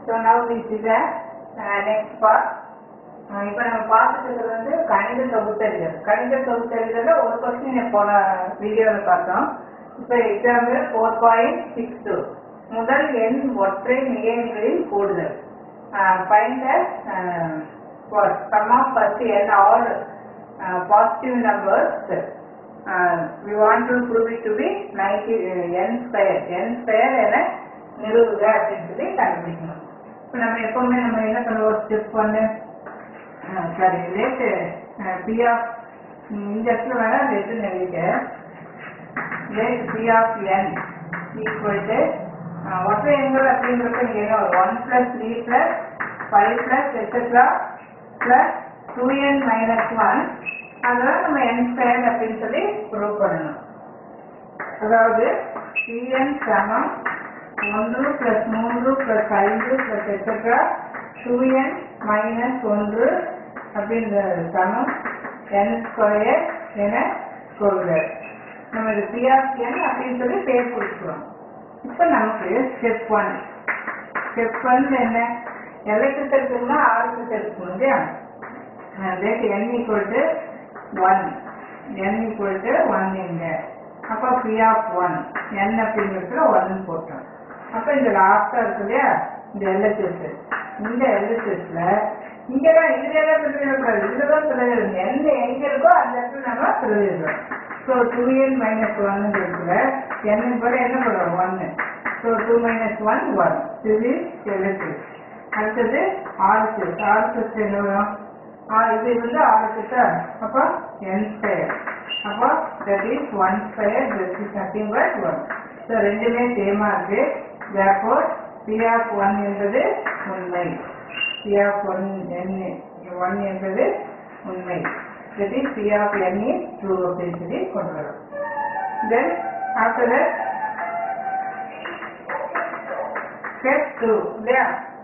So now we see the next part. இப்போ நம்ம பார்த்துட்டு வந்து கணித தொகுத்தறிதல். கணித தொகுத்தறிதல்ல ஒரு கொஸ்டின் போன வீடியோவில் பார்த்தோம். இப்போ எக்ஸாம்பிள் 4.62 முதல் எண் ஒற்றை நிலையங்களின் கூடுதல். Find the sum of first n all positive numbers. We want to prove it to be 90 n square என நிறுவுக அப்படின்னு சொல்லி கண்டுபிடிக்கணும். இப்போ நம்ம எப்பவுமே நம்ம என்ன பண்ணுவோம், step 1 sorry let P of இந்த இடத்துல வேணா லேட்டு எழுதிக்க. Let P of n equal to ஒற்றை எண்கள் அப்படிங்கிறப்ப இங்கே என்ன ஒரு 1 + 3 + 5 + எக்ஸெட்ரா + 2n - 1 அதெல்லாம் நம்ம n ஸ்கொயர் அப்படின்னு சொல்லி ப்ரூவ் பண்ணணும். அதாவது Cn சமம் 1 + 3 + 5 + எக்ஸெட்ரா 2n - 1 அப்படின்ற சமம் n ஸ்கொயர் என கொள்க. நம்ம இது P ஆஃப் n அப்படின்னு சொல்லி பேர் கொடுத்துருவோம். இப்போ நமக்கு ஸ்டெப் 1 என்ன, எல்லைக்கு இருக்குன்னா ஆறுக்கு இருக்கணும் இல்லையா. ரேட் n ஈக்குவல் டு 1 இங்க. அப்போ P ஆஃப் 1 n அப்படிங்கிறதுல 1 போட்டோம். அப்போ இந்த லாஸ்டா இருக்கு இல்லையா இந்த எல்எஸ்எஸ், இந்த எல்எஸ்எஸ்ல இங்கதான் இதுலதான் பிரதிவிடக்கூடாது, இதுலதான் பிரதிவிடும். எந்த எங்க இருக்கோ அந்த இடத்துல நம்ம பிரதிவிடுறோம். ஸோ 2n - 1 இருக்குல்ல, n போல என்ன பண்ணுறோம் 1. ஸோ 2 - 1 1. இது எல்எஸ்எஸ். அடுத்தது ஆர்எஸ்எஸ் என்ன வரும், இது வந்து ஆர்எஸ்எஸ்ஸா, அப்போ n ஸ்கொயர். அப்போ that is 1 square, this is nothing but 1. So ரெண்டுமே சேமா இருக்கு. therefore P of 1 என்பது உண்மை. P of 1 என்பது உண்மை. that is P of n is true அப்படின்னு சொல்லி கொண்டு வரும். then after that step 2 இல்லையா.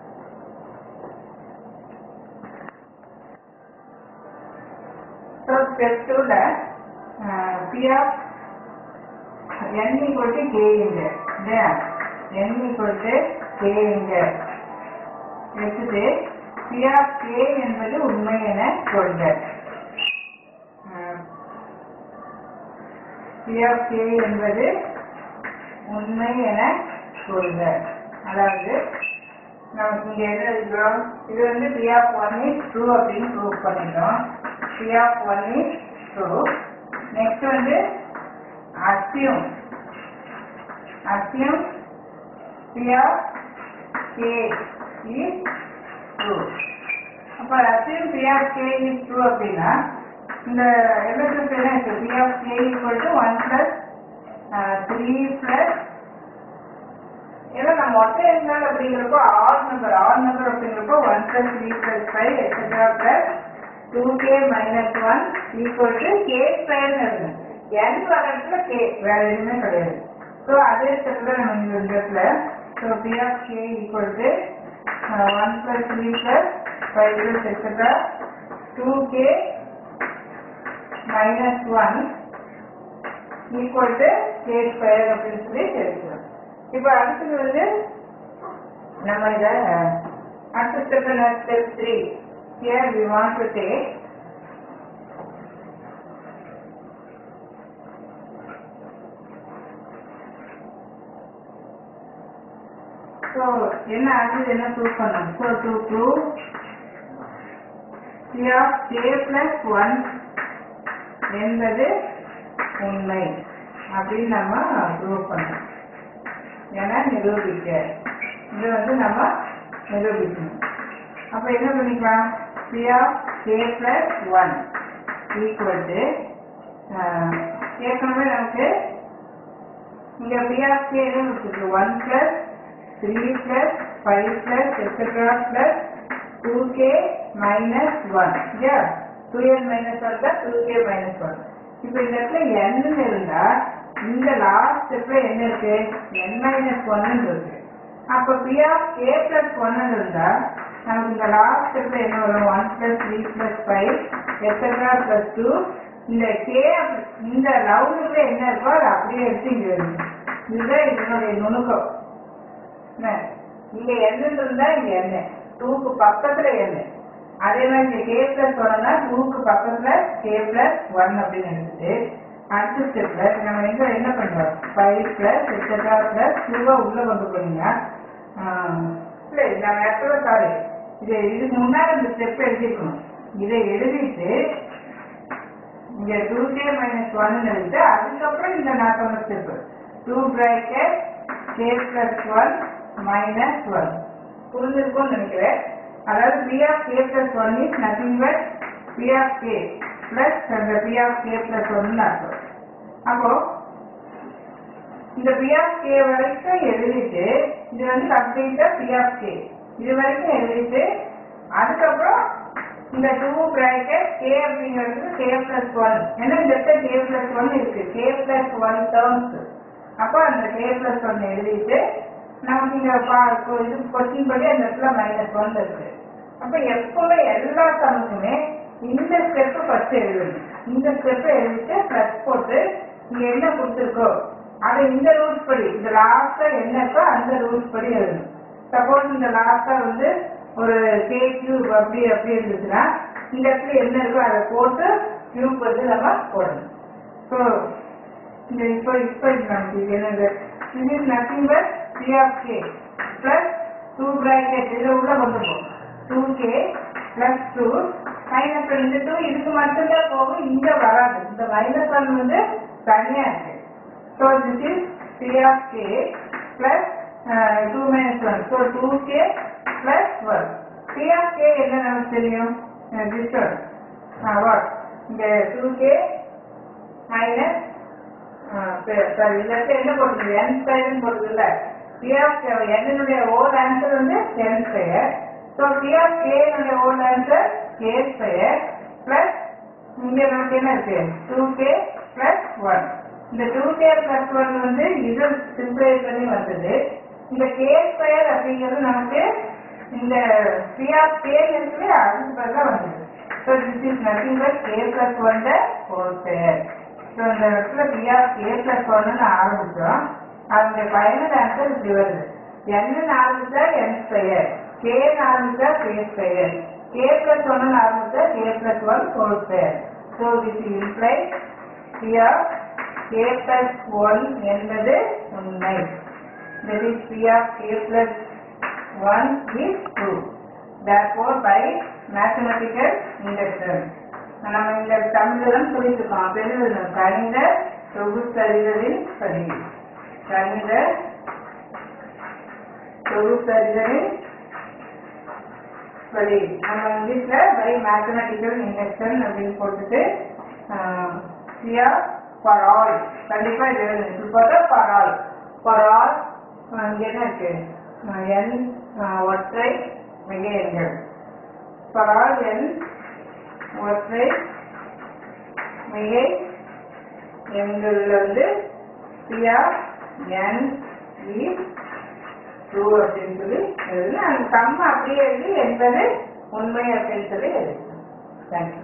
so step 2 ல P of n equal to k இங்க இல்லையா, n equal to k இங்க எடுத்துட்டு P of k என்பது உண்மை என கொள்க. P of k என்பது உண்மை என கொள்க. அதாவது நமக்கு இங்க என்ன இருக்கிறோம், இது வந்து P of 1 is true அப்படின்னு ப்ரூவ் பண்ணிட்டோம். P of 1 is true. Next வந்து assume P of k is true. அப்போ assume P of k is true அப்படின்னா இந்த எல்எஸ்எஸ் என்ன இருக்கு, P of k equal to 1 + 3 ஏன்னா நம்ம ஒற்றை எண்கள் அப்படிங்கிறப்போ ஆட் நம்பர் அப்படிங்கிறப்போ 1 + 3 + 5 etcetera + 2k - 1 equal to k ஸ்கொயர்னு இருக்கு. n வரத்துல k வேற எதுவுமே கிடையாது. ஸோ அதே ஸ்டெப்ல நம்ம இந்த இடத்துல so P of k equal to 1 + 3 + 5 etcetera 2k - 1 equal to k square அப்படின்னு சொல்லி தெரிஞ்சுக்கணும். இப்போ அடுத்தது வந்து நம்ம இதை அடுத்த step 3. Here we want to take so என்ன அடுத்தது என்ன ப்ரூவ் பண்ணணும். so to prove P of k + 1 என்பது உண்மை அப்படின்னு நம்ம ப்ரூவ் பண்ணணும். ஏன்னா நிரூபிக்க இது வந்து நம்ம நிரூபிக்கணும். அப்போ என்ன பண்ணிக்கலாம், P of k + 1 equal to ஏற்கனவே நமக்கு இங்கே P of k என்ன கொடுத்துருக்கு, 1 + 3 + 5 + எக்ஸெட்ரா + 2k - 1 இல்லையா. 2n - 1 தான் 2k - 1. இப்போ இந்த இடத்துல n இருந்தா இந்த லாஸ்ட் ஸ்டெப்ல என்ன இருக்கு, n - 1 இருக்கு. அப்போ P of k + 1 இருந்தா நமக்கு இந்த லாஸ்ட் ஸ்டெப்ல என்ன வரும், 1 + 3 + 5 எக்ஸெட்ரா + 2. இந்த k இந்த ரவுண்டுக்குள்ள என்ன இருக்கோ அதை அப்படியே எடுத்து இங்க இருக்கு. இதுதான் இதனுடைய நுணுக்கம். இங்க n இருந்தா இங்க n 2க்கு பக்கத்துல n. அதே மாதிரி இங்க k plus 1னா 2க்கு பக்கத்துல k plus 1 அப்படின்னு எடுத்துட்டு அடுத்த ஸ்டெப்ல நம்ம என்ன பண்றோம் 5 plus etc plus 2 உள்ள கொண்டு போனீங்கன்னா இல்ல நான் ஆக்சுவலா சாரி இதுக்கு முன்னாடி இந்த ஸ்டெப் எழுதிக்கணும். இதை எழுதிட்டு இங்க 2k minus 1 எழுதிட்டு அதுக்கப்புறம் இந்த நான் சொன்ன step 2 bracket k plus 1 minus 1 புரிஞ்சிருக்கும்னு நினைக்கிறேன். அதாவது p of k plus 1 is nothing but p of k plus அந்த p of k plus 1 அர்த்தம். அப்போ இந்த p of k வரைக்கும் எழுதிட்டு இது வந்து கம்ப்ளீட்டா p of k இது வரைக்கும் எழுதிட்டு அதுக்கப்புறம் இந்த 2 bracket k அப்படிங்கிறது k plus 1 ஏன்னா இந்த இடத்துல k plus 1 இருக்கு k plus 1 terms. அப்போ அந்த k plus 1 எழுதிட்டு நமக்கு இங்க இது கொஸ்டின் படி அந்த இடத்துல -1 இருக்கு. அப்ப எப்பவுமே எல்லா சமக்குமே இந்த ஸ்டெப் ஃபர்ஸ்ட் எழுதணும். இந்த ஸ்டெப் எழுதிட்டு பிளஸ் போட்டு இங்க என்ன கொடுத்துருக்கோ அதை இந்த ரூல்ஸ் படி இந்த லாஸ்டா என்ன இருக்கோ அந்த ரூல்ஸ் படி எழுதணும். சப்போஸ் இந்த லாஸ்டா வந்து ஒரு k கியூப் அப்படி இருந்துச்சுன்னா இந்த இடத்துல என்ன இருக்கோ அதை போட்டு கியூப் வந்து நம்ம போடணும். ஸோ இந்த இப்போ நமக்கு என்னது இது is nothing but p of k plus 2 bracket இதை உள்ள கொண்டு போகும் 2k plus 2 minus 1 இந்த 2 இதுக்கு மட்டும்தான் போகும் இங்க வராது. இந்த -1 வந்து தனியா இருக்கு. So this is p of k plus 2 minus 1 so 2k plus 1 p of k என்ன நமக்கு தெரியும் this one what இங்க 2k minus சாரி இதற்கு என்ன போட்டுருக்கு n ஸ்கொயர்னு போட்டுருக்குல்ல p of k என்னுடைய ஓல் ஆன்சர் வந்து n square. So p of k என்னுடைய whole answer k square plus இங்க நமக்கு என்ன இருக்கு 2k plus 1. இந்த 2k plus 1 வந்து இது சிம்பிளை பண்ணி வந்தது. இந்த k ஸ்கொயர் அப்படிங்கிறது நமக்கு இந்த p of k இருக்கு அதுக்கு பதிலாக வந்தது. So this is nothing but k plus 1 the whole square. So இந்த இடத்துல p of k plus 1 ஆரம்பிச்சோம். அதனுடைய ஃபைனல் ஆன்சர் இப்படி வருது n ஆரம்பிச்சா n ஸ்கொயர் k ஆரம்பிச்சா k ஸ்கொயர் k plus 1 ஆரம்பிச்சா k plus 1 whole square. So this implies p of k plus 1 என்பது உண்மை. that is p of k plus 1 is true. therefore by mathematical induction நம்ம இந்த தமிழ்தான் சொல்லியிருக்கோம். பெருது கணித தொகுத்தறிதலின் படி கணித தொகுத்தறிதலின் படி நம்ம இங்கிலீஷ்ல பை மேத்தமெட்டிக்கல் இண்டக்ஷன் அப்படின்னு போட்டுட்டு ஃபார் ஆல் கண்டிப்பா இது எழுதணும். ஃபார் ஆல் இங்க என்ன இருக்கு n ஒற்றை மிக எண்கள் ஃபார் ஆல் n ஒற்றை மிகை எண்கள்ல வந்து p of n is true அப்படின்னு சொல்லி எழுதுனா அந்த சம்ம அப்படியே எழுதி என்பது உண்மை அப்படின்னு சொல்லி எழுது. தேங்க்யூ.